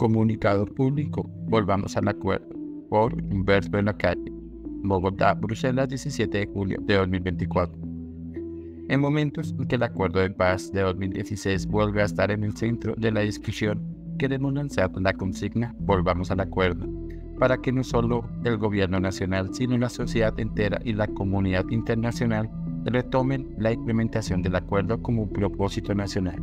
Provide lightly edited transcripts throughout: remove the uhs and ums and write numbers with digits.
Comunicado público. Volvamos al acuerdo. Por Humberto de la Calle. Bogotá, Bruselas, 17 de julio de 2024. En momentos en que el acuerdo de paz de 2016 vuelve a estar en el centro de la discusión, queremos lanzar la consigna Volvamos al acuerdo, para que no solo el gobierno nacional, sino la sociedad entera y la comunidad internacional retomen la implementación del acuerdo como un propósito nacional.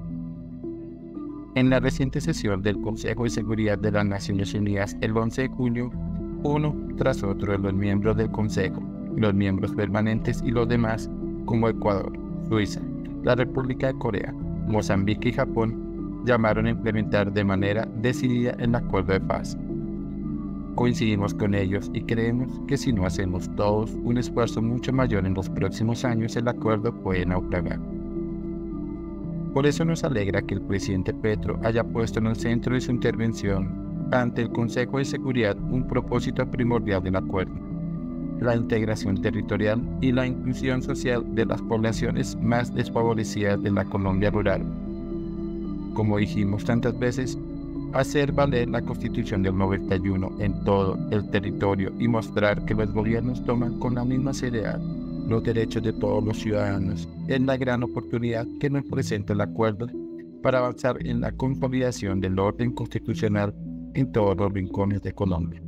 En la reciente sesión del Consejo de Seguridad de las Naciones Unidas, el 11 de junio, uno tras otro de los miembros del Consejo, los miembros permanentes y los demás, como Ecuador, Suiza, la República de Corea, Mozambique y Japón, llamaron a implementar de manera decidida el acuerdo de paz. Coincidimos con ellos y creemos que si no hacemos todos un esfuerzo mucho mayor en los próximos años, el acuerdo puede naufragar. Por eso nos alegra que el presidente Petro haya puesto en el centro de su intervención ante el Consejo de Seguridad un propósito primordial del acuerdo: la integración territorial y la inclusión social de las poblaciones más desfavorecidas de la Colombia rural. Como dijimos tantas veces, hacer valer la Constitución del 91 en todo el territorio y mostrar que los gobiernos toman con la misma seriedad los derechos de todos los ciudadanos es la gran oportunidad que nos presenta el acuerdo para avanzar en la consolidación del orden constitucional en todos los rincones de Colombia.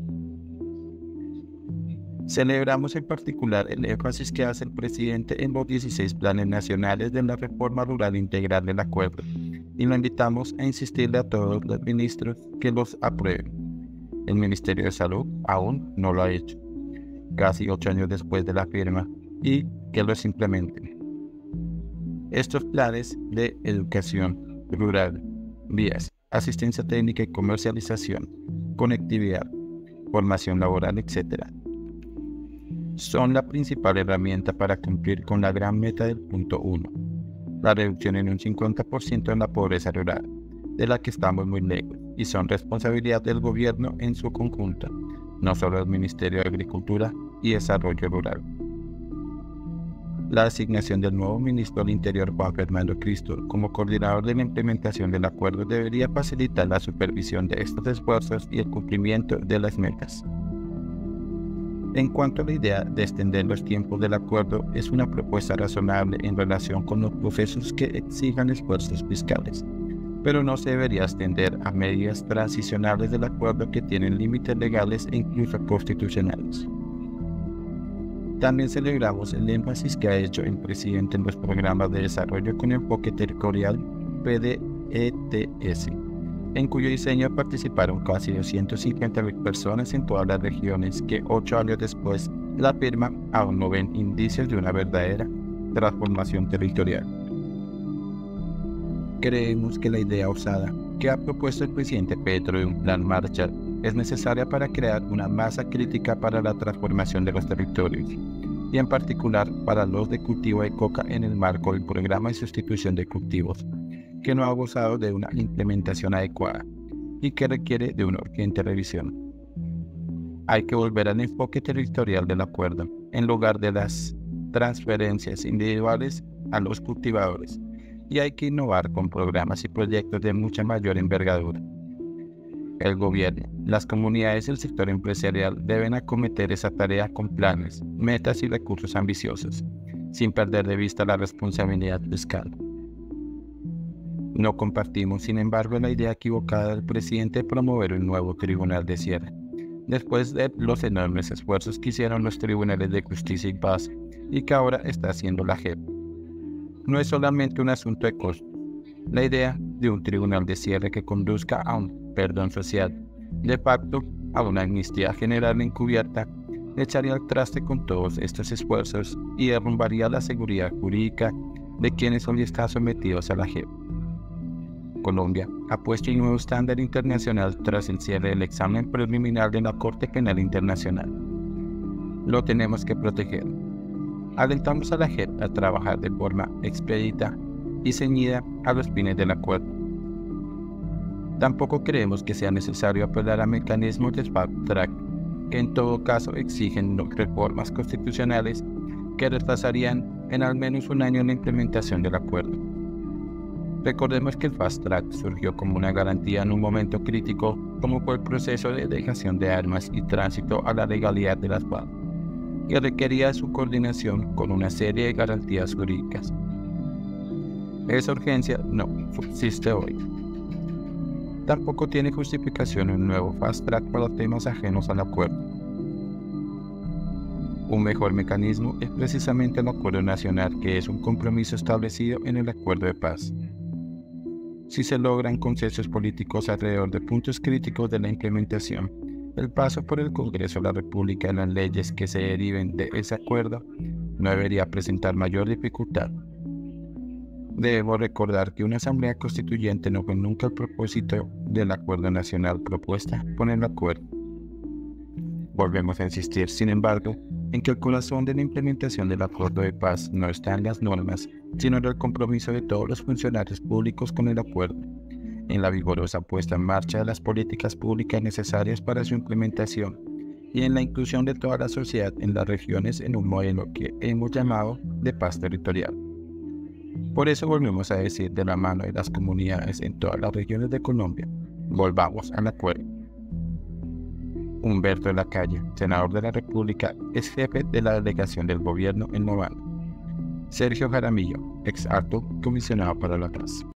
Celebramos en particular el énfasis que hace el presidente en los 16 planes nacionales de la reforma rural integral del acuerdo, y lo invitamos a insistirle a todos los ministros que los aprueben. El Ministerio de Salud aún no lo ha hecho, casi 8 años después de la firma, y que los implementen. Estos planes de educación rural, vías, asistencia técnica y comercialización, conectividad, formación laboral, etc., son la principal herramienta para cumplir con la gran meta del punto 1, la reducción en un 50% en la pobreza rural, de la que estamos muy lejos, y son responsabilidad del gobierno en su conjunto, no solo del Ministerio de Agricultura y Desarrollo Rural. La asignación del nuevo ministro del Interior, Juan Fernando Cristo, como coordinador de la implementación del acuerdo debería facilitar la supervisión de estos esfuerzos y el cumplimiento de las metas. En cuanto a la idea de extender los tiempos del acuerdo, es una propuesta razonable en relación con los procesos que exijan esfuerzos fiscales, pero no se debería extender a medidas transicionales del acuerdo que tienen límites legales e incluso constitucionales. También celebramos el énfasis que ha hecho el presidente en los programas de desarrollo con enfoque territorial PDETS, en cuyo diseño participaron casi 250.000 personas en todas las regiones que 8 años después de la firma aún no ven indicios de una verdadera transformación territorial. Creemos que la idea osada que ha propuesto el presidente Petro de un plan Marshall es necesaria para crear una masa crítica para la transformación de los territorios, y en particular para los de cultivo de coca en el marco del programa de sustitución de cultivos, que no ha gozado de una implementación adecuada y que requiere de una urgente revisión. Hay que volver al enfoque territorial del acuerdo, en lugar de las transferencias individuales a los cultivadores, y hay que innovar con programas y proyectos de mucha mayor envergadura. El gobierno, las comunidades y el sector empresarial deben acometer esa tarea con planes, metas y recursos ambiciosos, sin perder de vista la responsabilidad fiscal. No compartimos, sin embargo, la idea equivocada del presidente de promover un nuevo tribunal de cierre, después de los enormes esfuerzos que hicieron los tribunales de justicia y paz y que ahora está haciendo la JEP. No es solamente un asunto de costo. La idea de un tribunal de cierre que conduzca a un perdón social, de facto a una amnistía general encubierta, echaría al traste con todos estos esfuerzos y derrumbaría la seguridad jurídica de quienes hoy están sometidos a la JEP. Colombia ha puesto un nuevo estándar internacional tras el cierre del examen preliminar de la Corte Penal Internacional. Lo tenemos que proteger. Alentamos a la JEP a trabajar de forma expedita y ceñida a los fines del acuerdo. Tampoco creemos que sea necesario apelar a mecanismos de fast track, que en todo caso exigen reformas constitucionales que retrasarían en al menos un año la implementación del acuerdo. Recordemos que el Fast Track surgió como una garantía en un momento crítico como fue el proceso de dejación de armas y tránsito a la legalidad de las FARC, y requería su coordinación con una serie de garantías jurídicas. Esa urgencia no existe hoy. Tampoco tiene justificación un nuevo Fast Track para temas ajenos al acuerdo. Un mejor mecanismo es precisamente el Acuerdo Nacional, que es un compromiso establecido en el Acuerdo de Paz. Si se logran consensos políticos alrededor de puntos críticos de la implementación, el paso por el Congreso de la República y las leyes que se deriven de ese acuerdo no debería presentar mayor dificultad. Debemos recordar que una asamblea constituyente no fue nunca el propósito del Acuerdo Nacional propuesta con el acuerdo. Volvemos a insistir, sin embargo, en que el corazón de la implementación del Acuerdo de Paz no está en las normas, sino en el compromiso de todos los funcionarios públicos con el acuerdo, en la vigorosa puesta en marcha de las políticas públicas necesarias para su implementación y en la inclusión de toda la sociedad en las regiones en un modelo que hemos llamado de paz territorial. Por eso volvemos a decir, de la mano de las comunidades en todas las regiones de Colombia, volvamos al acuerdo. Humberto de la Calle, senador de la República, es jefe de la delegación del gobierno en Movanda. Sergio Jaramillo, ex alto comisionado para la paz.